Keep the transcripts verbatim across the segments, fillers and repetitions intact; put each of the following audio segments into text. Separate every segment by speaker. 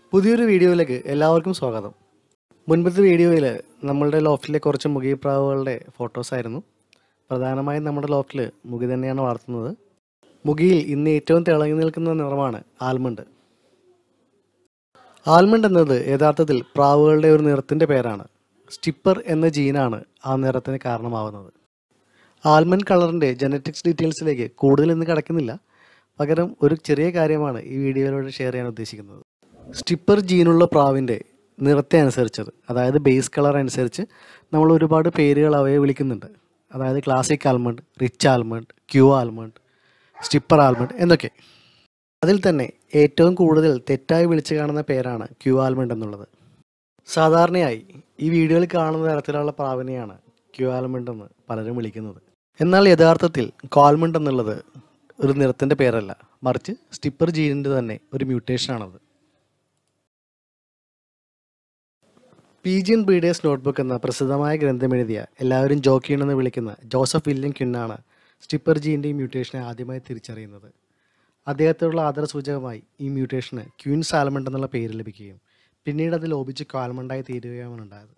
Speaker 1: പുതിയൊരു വീഡിയോയിലേക്ക് എല്ലാവർക്കും സ്വാഗതം. മുൻപത്തെ വീഡിയോയിൽ നമ്മളുടെ ലോഫ്റ്റിലെ കുറച്ച് മുഗീപ്രാവുകളുടെ ഫോട്ടോസായിരുന്നു. പ്രധാനമായും നമ്മുടെ ലോഫ്റ്റിൽ മുഗി തന്നെയാണ് വളർത്തുന്നത്. മുഗിയിൽ ഇന്ന് ഏറ്റവും തിളങ്ങി നിൽക്കുന്ന നിറമാണ് ആൽമണ്ട്. ആൽമണ്ട് എന്നത് യഥാർത്ഥത്തിൽ പ്രാവുകളുടെ ഒരു നിറത്തിൻ്റെ പേരാണ്. സ്റ്റിപ്പർ എന്ന ജീനാണ് ആ നിറത്തിന് കാരണമാവുന്നത്. ആൽമണ്ട് കളറിൻ്റെ ജനറ്റിക്സ് ഡീറ്റെയിൽസിലേക്ക് കൂടുതൽ ഇന്ന് കിടക്കുന്നില്ല. പകരം ഒരു ചെറിയ കാര്യമാണ് ഈ വീഡിയോയിലൂടെ ഷെയർ ചെയ്യാൻ ഉദ്ദേശിക്കുന്നത്. സ്റ്റിപ്പർ ജീനുള്ള പ്രാവിൻ്റെ നിറത്തെ അനുസരിച്ചത്, അതായത് ബേസ് കളർ അനുസരിച്ച് നമ്മൾ ഒരുപാട് പേരുകൾ അവയെ വിളിക്കുന്നുണ്ട്. അതായത് ക്ലാസിക് ആൽമണ്ട്, റിച്ച് ആൽമണ്ട്, ക്യൂ ആൽമണ്ട്, സ്റ്റിപ്പർ ആൽമണ്ട് എന്നൊക്കെ. അതിൽ തന്നെ ഏറ്റവും കൂടുതൽ തെറ്റായി വിളിച്ചു കാണുന്ന പേരാണ് ക്യൂ ആൽമണ്ട് എന്നുള്ളത്. സാധാരണയായി ഈ വീഡിയോയിൽ കാണുന്ന തരത്തിലുള്ള പ്രാവിനെയാണ് ക്യൂ ആൽമണ്ട് എന്ന് പലരും വിളിക്കുന്നത്. എന്നാൽ യഥാർത്ഥത്തിൽ കോൽമണ്ട് എന്നുള്ളത് ഒരു നിറത്തിൻ്റെ പേരല്ല, മറിച്ച് സ്റ്റിപ്പർ ജീനിൻ്റെ തന്നെ ഒരു മ്യൂട്ടേഷനാണത്. പീജിയൻ ബ്രീഡേഴ്സ് നോട്ട്ബുക്ക് എന്ന പ്രസിദ്ധമായ ഗ്രന്ഥം എഴുതിയ എല്ലാവരും ജോക്കീൻ എന്ന് വിളിക്കുന്ന ജോസഫ് വില്യം ക്വിന്നാണ് സ്റ്റിപ്പർ ജീൻ്റെ മ്യൂട്ടേഷനെ ആദ്യമായി തിരിച്ചറിയുന്നത്. അദ്ദേഹത്തോടുള്ള ആദരസൂചകമായി ഈ മ്യൂട്ടേഷന് ക്വീൻസ് ആൽമണ്ട് എന്നുള്ള പേര് ലഭിക്കുകയും പിന്നീട് അത് ലോപിച്ച് കാൽമണ്ടായി തീരുകയുമാണ് ഉണ്ടായത്.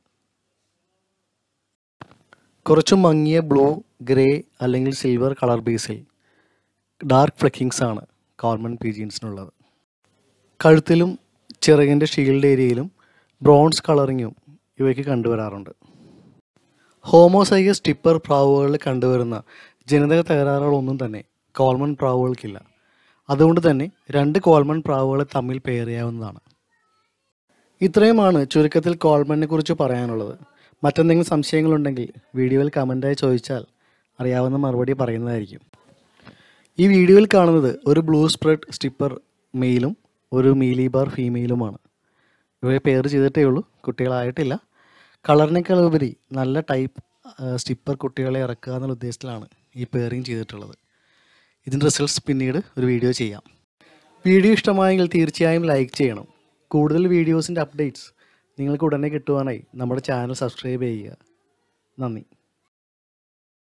Speaker 1: കുറച്ചു മങ്ങിയ ബ്ലൂ, ഗ്രേ അല്ലെങ്കിൽ സിൽവർ കളർ ബേസിൽ ഡാർക്ക് ഫ്ലെക്കിങ്സ് ആണ് കോൾമണ്ട് പീജിയൻസിനുള്ളത്. കഴുത്തിലും ചിറകിൻ്റെ ഷീൽഡ് ഏരിയയിലും ബ്രോൺസ് കളറിങ്ങും ഇവയ്ക്ക് കണ്ടുവരാറുണ്ട്. ഹോമോസൈഗസ് സ്റ്റിപ്പർ പ്രാവുകളിൽ കണ്ടുവരുന്ന ജനിതക തകരാറുകളൊന്നും തന്നെ കോൾമണ്ട് പ്രാവുകൾക്കില്ല. അതുകൊണ്ട് തന്നെ രണ്ട് കോൾമണ്ട് പ്രാവുകളെ തമ്മിൽ പെയർ ചെയ്യാവുന്നതാണ്. ഇത്രയുമാണ് ചുരുക്കത്തിൽ കോൾമണ്ടിനെ കുറിച്ച് പറയാനുള്ളത്. മറ്റെന്തെങ്കിലും സംശയങ്ങളുണ്ടെങ്കിൽ വീഡിയോയിൽ കമൻറ്റായി ചോദിച്ചാൽ അറിയാവുന്ന മറുപടി പറയുന്നതായിരിക്കും. ഈ വീഡിയോയിൽ കാണുന്നത് ഒരു ബ്ലൂ സ്പ്രെഡ് സ്റ്റിപ്പർ മെയിലും ഒരു മീലി ബാർ ഫീമെയിലുമാണ്. ഇവയെ പെയർ ചെയ്തിട്ടേ ഉള്ളൂ, കുട്ടികളായിട്ടില്ല. കളറിനേക്കാൾ ഉപരി നല്ല ടൈപ്പ് സ്റ്റിപ്പർ കുട്ടികളെ ഇറക്കുക എന്നുള്ള ഉദ്ദേശത്തിലാണ് ഈ പെയറിങ് ചെയ്തിട്ടുള്ളത്. ഇതിൻ്റെ റിസൾട്ട്സ് പിന്നീട് ഒരു വീഡിയോ ചെയ്യാം. വീഡിയോ ഇഷ്ടമായെങ്കിൽ തീർച്ചയായും ലൈക്ക് ചെയ്യണം. കൂടുതൽ വീഡിയോസിൻ്റെ അപ്ഡേറ്റ്സ് നിങ്ങൾക്ക് ഉടനെ കിട്ടുവാനായി നമ്മുടെ ചാനൽ സബ്സ്ക്രൈബ് ചെയ്യുക. നന്ദി.